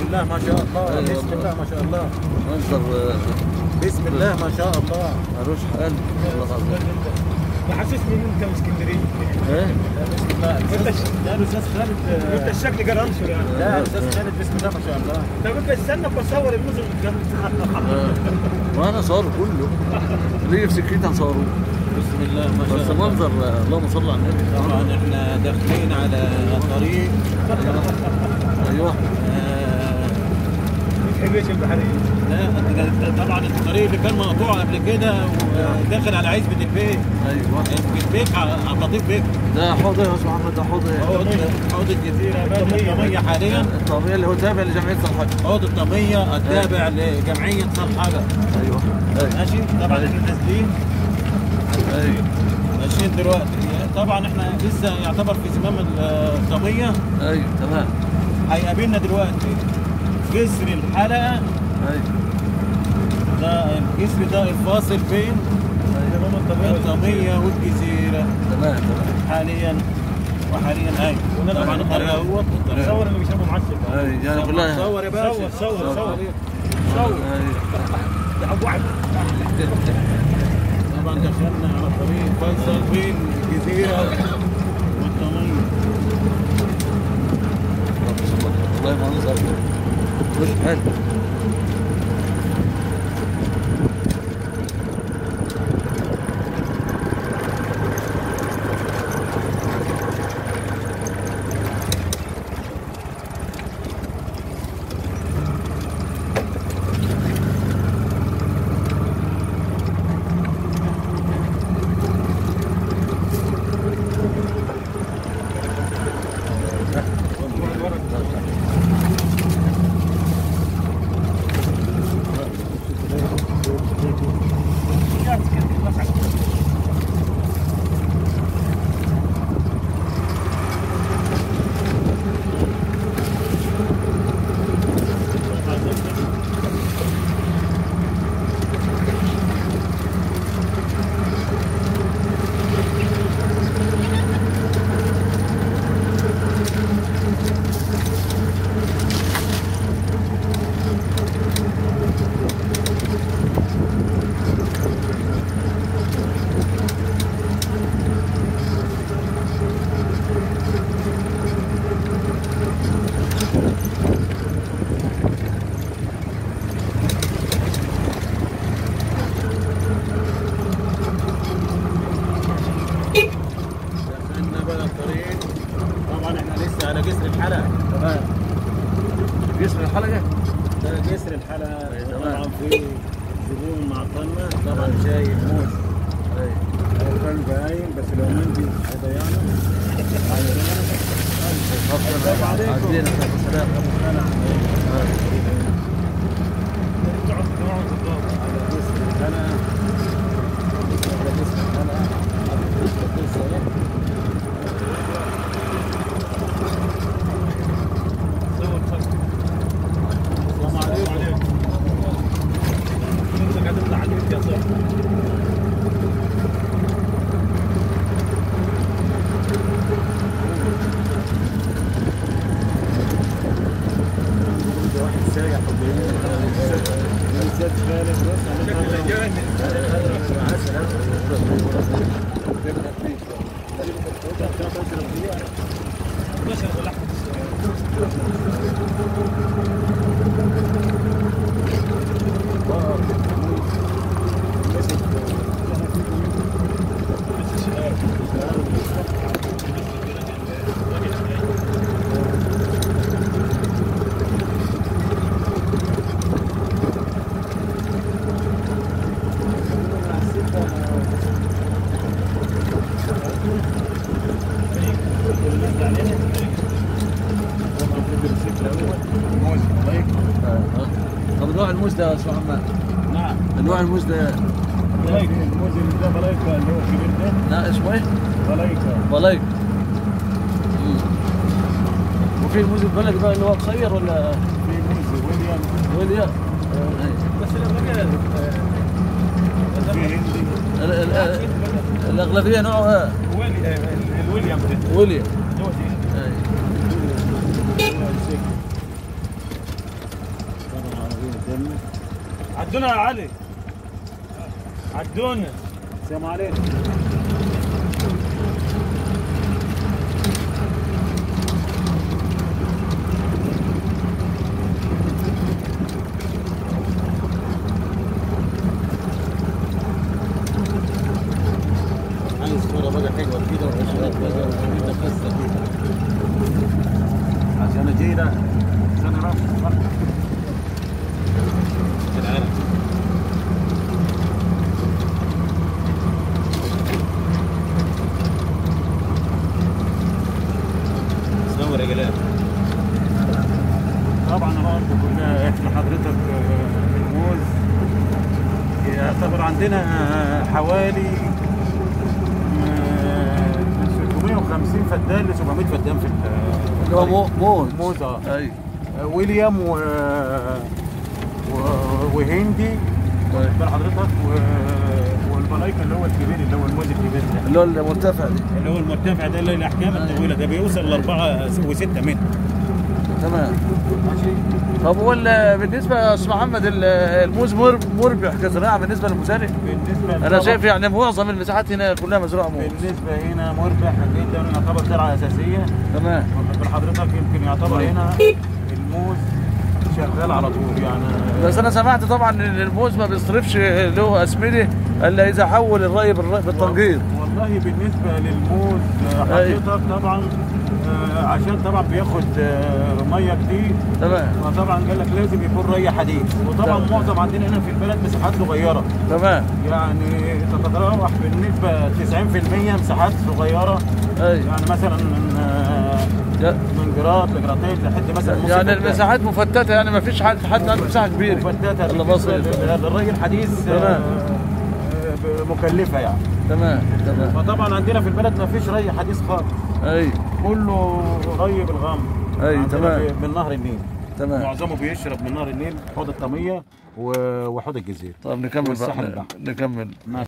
الله ما شاء الله. بسم الله ما شاء الله. منظر بسم الله ما شاء الله. ملوش حل. والله العظيم. محسسني ان انت من اسكندريه. ايه؟ بسم الله. لا الاستاذ خالد. انت الشكل قرنشر يعني. لا الاستاذ خالد بسم الله ما شاء الله. طب انت استنى بصور الموزه وانا صوره كله. اللي في سكتي هنصوروه. بسم الله ما شاء بس الله. منظر اللهم صل على النبي. طبعا احنا داخلين على الطريق. ايوه. الحبيش البحريه. لا طبعا الطريق اللي كان مقطوع قبل كده وداخل على عزبة البيك. ايوه. البيك على لطيف بيك. ده حوض ايه يا استاذ محمد؟ ده حوض ايه؟ حوض الجزيرة الطمية حاليا. الطبيعي اللي هو تابع لجمعية صالحاجة. حوض الطمية التابع لجمعية صالحاجة. ايوه. ماشي. طبعا احنا نازلين. ايوه. ماشيين دلوقتي. طبعا احنا لسه يعتبر في زمام الطمية. ايوه تمام. هيقابلنا دلوقتي جسر الحلقة. ايوه. ده الجسر ده الفاصل بين الطمية والجزيرة. تمام. حاليا ايوه. طبعا الطريق اهوت. صور انه بيشربوا معسل. ايوه يعني كلها. صور يا باشا. صور. ايوه. ده ابو واحد. طبعا دخلنا على طريق فيصل بين الجزيرة والطمية. والله منظر مش حلو. على جسر الحلقة. تمام. جسر الحلقة؟ ده جسر الحلقة. تمام. طبعا في زبون معطلنا. طبعا شايف موز. ايوه. الكلب قايم بس لو مندي هيضيعنا. السلام عليكم. عدينا السلام. على جسر الحلقة. على جسر الحلقة. طب نوع الموز ده يا استاذ محمد؟ نعم. نوع الموز ده بلايكا. الموز اللي ده بلايكا اللي هو الكبير ده. لا اسمه ايه؟ بلايكا. وفي الموز البلدي بقى اللي هو قصير ولا؟ في موز ويليام. بس الاغلبيه في هندي. الاغلبيه نوعها الويليام ده. ويليام. اللي هو عدونا يا علي، عدونا. السلام عليكم. عايز صورة بقى حلوة كده وحشرات بقى متخصصة كده عشان أجينا عشان أروح العالم. صور يا جلال. طبعا برضه كنا احنا حضرتك الموز يعتبر عندنا حوالي من 650 فدان ل 700 فدان في اللي هو موز. ايوه. ويليام وهندي بال حضرتك والملايكه اللي هو الكبير اللي هو الموز الكبير ده اللي هو المرتفع دي، اللي هو المرتفع ده اللي الاحجام الطويله ده بيوصل ل 4 و6 متر. تمام. ماشي. طب هو بالنسبه يا استاذ محمد الموز مربح كزراعه بالنسبه للمزارع؟ بالنسبه انا شايف يعني معظم المساحات هنا كلها مزروعه موز. بالنسبه هنا مربح جدا، يعتبر زراعه اساسيه. تمام. واخد حضرتك يمكن يعتبر هنا الموز شغال على طول يعني. بس انا سمعت طبعا ان الموز ما بيصرفش له اسمده الا اذا حول الري بالتنقيط. والله بالنسبه للموز حضرتك طبعا عشان طبعا بياخد ميه كتير. تمام. فطبعا قال لك لازم يكون ري حديد، وطبعا معظم عندنا هنا في البلد مساحات صغيره. تمام. يعني تتراوح بالنسبه 90% مساحات صغيره. ايوه. يعني مثلا من جرات لجراتين لحد مثلا نص يعني المساحات مفتته، يعني ما فيش حد عنده مساحه كبيره مفتته. الله بسيط. الري الحديث مكلفه يعني. تمام. تمام. فطبعا عندنا في البلد ما فيش ري حديث خالص. ايوه. كله ري بالغمر. ايوه. تمام. من نهر النيل. تمام. معظمه بيشرب من نهر النيل، حوض الطميه وحوض الجزيره. طب نكمل والساحل بقى، البحر. نكمل.